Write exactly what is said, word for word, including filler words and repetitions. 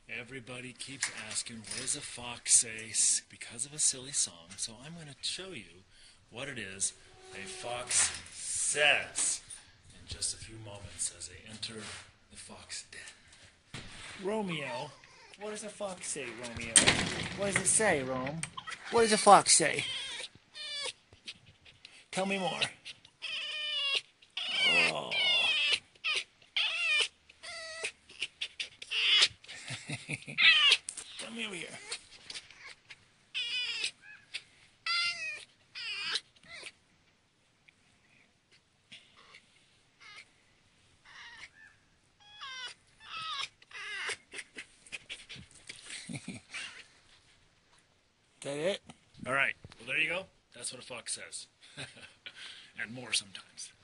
Everybody keeps asking, what does a fox say because of a silly song? So I'm going to show you what it is a fox says in just a few moments as they enter the fox den. Romeo, what does a fox say, Romeo? What does it say, Rome? What does a fox say? Tell me more. Oh. Come over here. Is that it? All right. Well, there you go. That's what a fox says. And more sometimes.